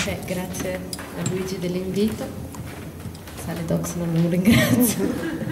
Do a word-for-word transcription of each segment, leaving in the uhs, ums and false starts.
Beh, grazie a Luigi dell'invito. Sale Docs non lo ringrazio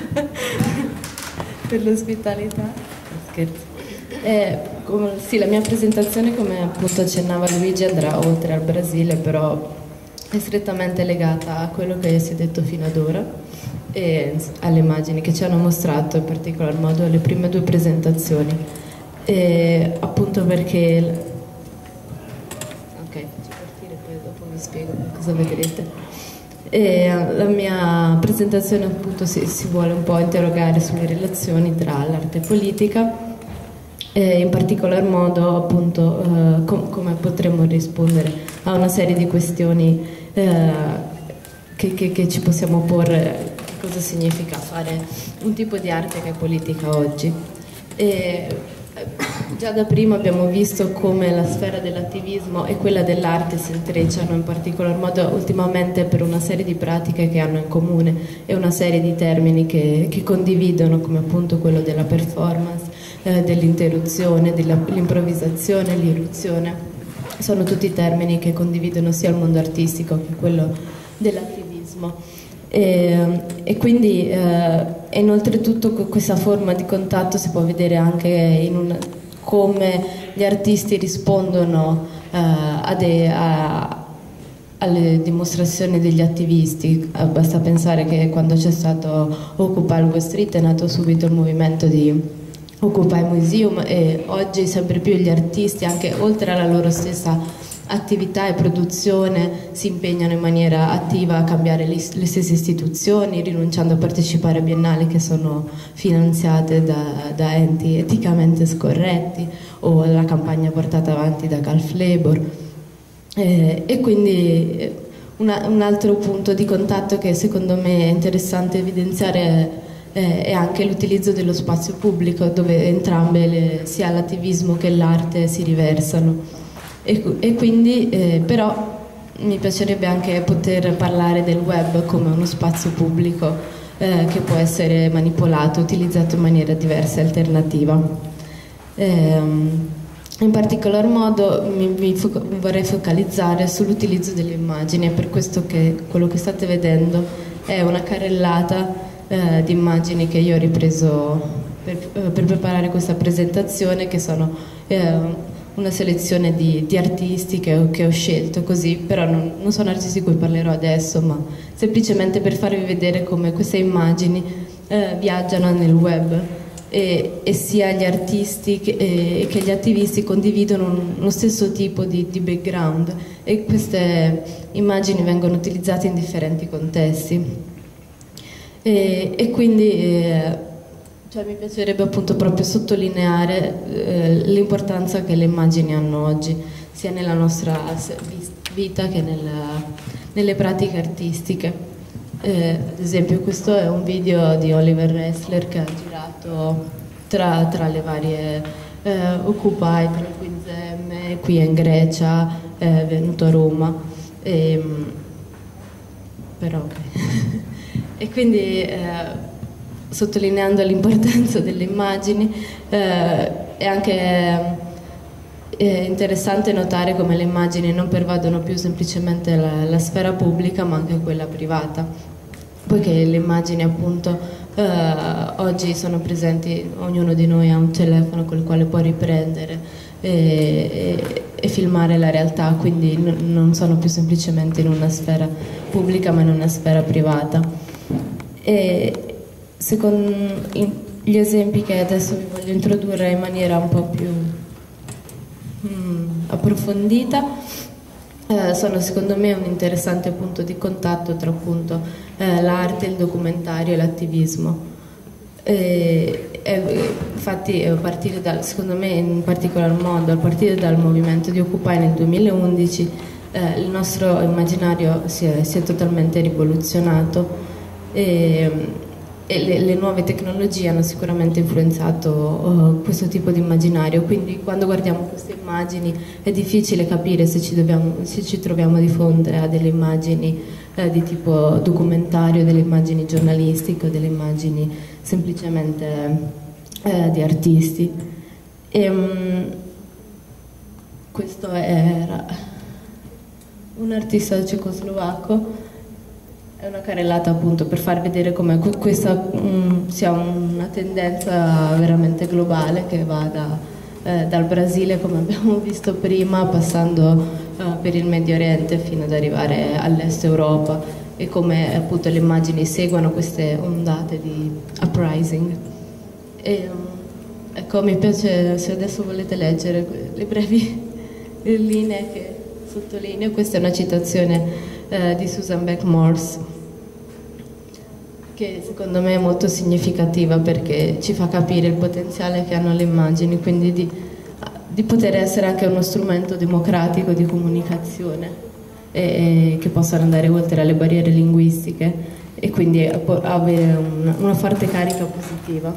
per l'ospitalità. Scherzo. Eh, come, sì, la mia presentazione, come appunto accennava Luigi, andrà oltre al Brasile, però è strettamente legata a quello che si è detto fino ad ora e alle immagini che ci hanno mostrato, in particolar modo alle prime due presentazioni. E, appunto perché... Ok, faccio partire, poi dopo vi spiego cosa vedrete. E la mia presentazione appunto si, si vuole un po' interrogare sulle relazioni tra l'arte e politica, e in particolar modo appunto eh, com come potremmo rispondere a una serie di questioni eh, che, che, che ci possiamo porre. Cosa significa fare un tipo di arte che è politica oggi. E già da prima abbiamo visto come la sfera dell'attivismo e quella dell'arte si intrecciano, in particolar modo ultimamente per una serie di pratiche che hanno in comune e una serie di termini che, che condividono, come appunto quello della performance, eh, dell'interruzione, dell'improvvisazione, l'irruzione. Sono tutti termini che condividono sia il mondo artistico che quello dell'attivismo. E, e quindi eh, e oltretutto questa forma di contatto si può vedere anche in un, come gli artisti rispondono eh, a de, a, alle dimostrazioni degli attivisti. Eh, basta pensare che quando c'è stato Occupy Wall Street è nato subito il movimento di Occupy Museum, e oggi sempre più gli artisti, anche oltre alla loro stessa attività e produzione, si impegnano in maniera attiva a cambiare le, le stesse istituzioni, rinunciando a partecipare a biennali che sono finanziate da, da enti eticamente scorretti, o la campagna portata avanti da Calf Labor. Eh, e quindi una, un altro punto di contatto che secondo me è interessante evidenziare è, è anche l'utilizzo dello spazio pubblico, dove entrambe, le, sia l'attivismo che l'arte, si riversano. E, e quindi eh, però mi piacerebbe anche poter parlare del web come uno spazio pubblico eh, che può essere manipolato, utilizzato in maniera diversa e alternativa. Ehm, in particolar modo mi, mi, fo mi vorrei focalizzare sull'utilizzo delle immagini. È per questo che quello che state vedendo è una carrellata eh, di immagini che io ho ripreso per, per preparare questa presentazione, che sono eh, una selezione di, di artisti che ho, che ho scelto così, però non, non sono artisti di cui parlerò adesso, ma semplicemente per farvi vedere come queste immagini eh, viaggiano nel web, e, e sia gli artisti che, e, che gli attivisti condividono lo stesso tipo di, di background, e queste immagini vengono utilizzate in differenti contesti. E, e quindi eh, Cioè, mi piacerebbe appunto proprio sottolineare eh, l'importanza che le immagini hanno oggi, sia nella nostra vita che nella, nelle pratiche artistiche. Eh, ad esempio, questo è un video di Oliver Ressler che ha girato tra, tra le varie eh, Occupy, tra il Queen's M, qui in Grecia, è venuto a Roma. E, però ok. E quindi eh, sottolineando l'importanza delle immagini, eh, è anche eh, interessante notare come le immagini non pervadono più semplicemente la, la sfera pubblica, ma anche quella privata, poiché le immagini appunto eh, oggi sono presenti, ognuno di noi ha un telefono col quale può riprendere e, e, e filmare la realtà, quindi non sono più semplicemente in una sfera pubblica ma in una sfera privata. E, secondo gli esempi che adesso vi voglio introdurre in maniera un po' più mm, approfondita, eh, sono secondo me un interessante punto di contatto tra appunto eh, l'arte, il documentario e l'attivismo. E, e, infatti a partire dal, secondo me in particolar modo, a partire dal movimento di Occupy nel duemilaundici, eh, il nostro immaginario si è, si è totalmente rivoluzionato, e, e le, le nuove tecnologie hanno sicuramente influenzato uh, questo tipo di immaginario, quindi quando guardiamo queste immagini è difficile capire se ci, dobbiamo, se ci troviamo di fronte a delle immagini eh, di tipo documentario, delle immagini giornalistiche, delle immagini semplicemente eh, di artisti. E, um, questo era un artista cecoslovacco. È una carrellata appunto per far vedere come questa mh, sia una tendenza veramente globale che va da, eh, dal Brasile, come abbiamo visto prima, passando eh, per il Medio Oriente fino ad arrivare all'Est Europa, e come appunto le immagini seguono queste ondate di uprising. E, um, ecco, mi piace, se adesso volete leggere le brevi linee che sottolineo, questa è una citazione Eh, di Susan Beck Morse, che secondo me è molto significativa perché ci fa capire il potenziale che hanno le immagini, quindi di, di poter essere anche uno strumento democratico di comunicazione e, e che possano andare oltre alle barriere linguistiche e quindi avere una, una forte carica positiva.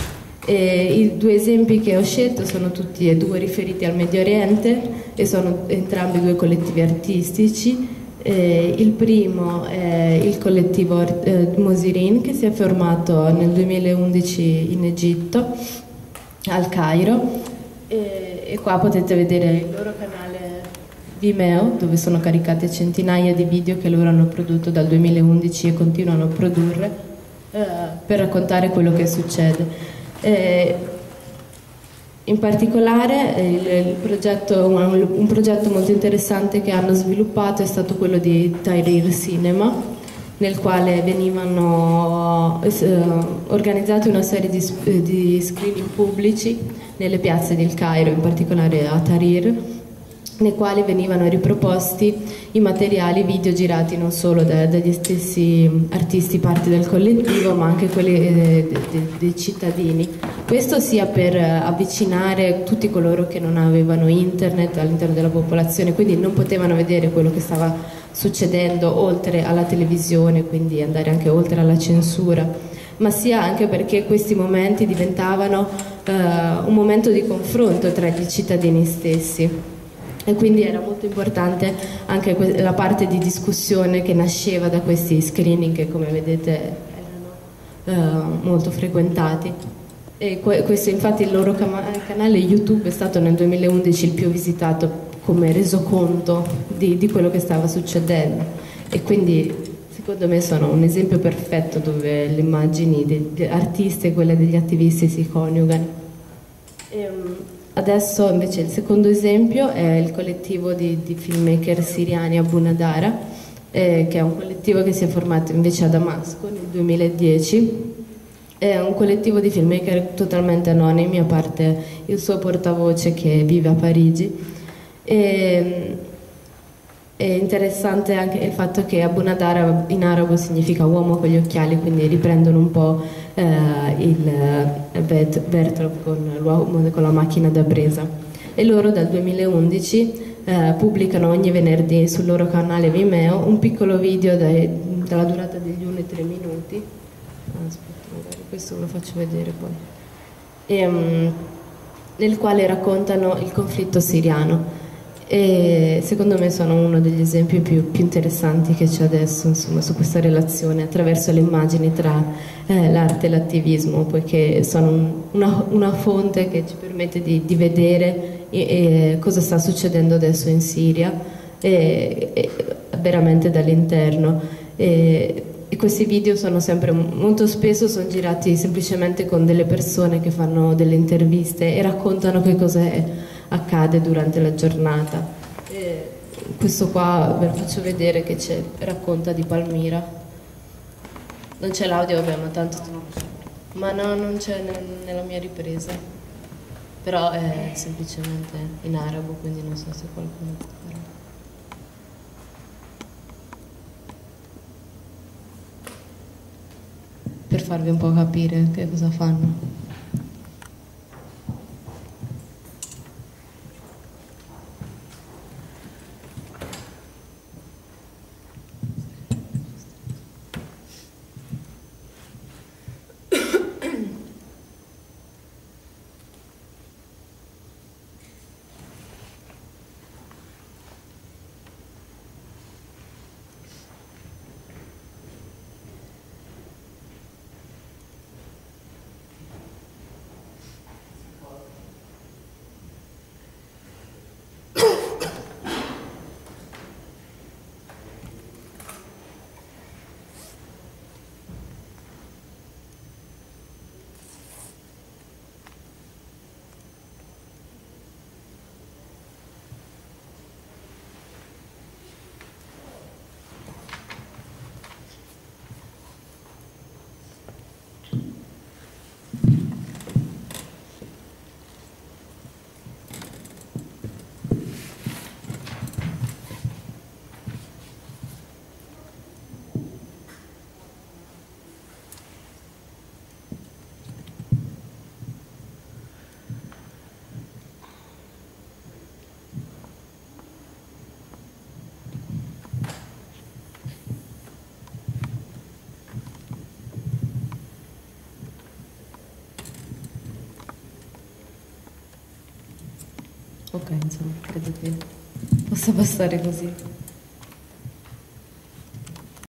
E i due esempi che ho scelto sono tutti e due riferiti al Medio Oriente e sono entrambi due collettivi artistici. Eh, il primo è il collettivo eh, Mosirin, che si è formato nel duemilaundici in Egitto, al Cairo, e, e qua potete vedere il loro canale Vimeo, dove sono caricate centinaia di video che loro hanno prodotto dal duemilaundici e continuano a produrre eh, per raccontare quello che succede. Eh, In particolare il, il progetto, un, un progetto molto interessante che hanno sviluppato è stato quello di Tahrir Cinema, nel quale venivano eh, organizzate una serie di, di screening pubblici nelle piazze del Cairo, in particolare a Tahrir, nei quali venivano riproposti i materiali video girati non solo da, dagli stessi artisti parte del collettivo, ma anche quelli eh, de, de, dei cittadini. Questo sia per avvicinare tutti coloro che non avevano internet all'interno della popolazione, quindi non potevano vedere quello che stava succedendo oltre alla televisione, quindi andare anche oltre alla censura, ma sia anche perché questi momenti diventavano eh, un momento di confronto tra gli cittadini stessi. E quindi era molto importante anche la parte di discussione che nasceva da questi screening che, come vedete, erano eh, molto frequentati. E questo, infatti, il loro canale YouTube è stato nel duemilaundici il più visitato come resoconto di, di quello che stava succedendo, e quindi secondo me sono un esempio perfetto dove le immagini degli artisti e quelle degli attivisti si coniugano. E, adesso invece il secondo esempio è il collettivo di, di filmmaker siriani Abu Nadara, eh, che è un collettivo che si è formato invece a Damasco nel duemiladieci. È un collettivo di filmmaker totalmente anonimi, a parte il suo portavoce che vive a Parigi. E, è interessante anche il fatto che Abu Nadara in arabo significa uomo con gli occhiali, quindi riprendono un po' eh, il eh, Bertrop con l'uomo con la macchina da presa. E loro dal duemilaundici eh, pubblicano ogni venerdì sul loro canale Vimeo un piccolo video dai, dalla durata degli uno e tre minuti. Aspetta, magari questo ve lo faccio vedere poi. E, um, nel quale raccontano il conflitto siriano. E secondo me sono uno degli esempi più, più interessanti che c'è adesso, insomma, su questa relazione attraverso le immagini tra eh, l'arte e l'attivismo, poiché sono un, una, una fonte che ci permette di, di vedere e, e cosa sta succedendo adesso in Siria e, e veramente dall'interno. E, e questi video sono sempre, molto spesso sono girati semplicemente con delle persone che fanno delle interviste e raccontano che cosa è accade durante la giornata. E questo qua ve lo faccio vedere, che c'è, racconta di Palmira. Non c'è l'audio, vabbè, ma tanto ma no, non c'è nella mia ripresa, però è semplicemente in arabo, quindi non so se qualcuno può fare. Per farvi un po' capire che cosa fanno. Ok, insomma, credo che possa bastare così.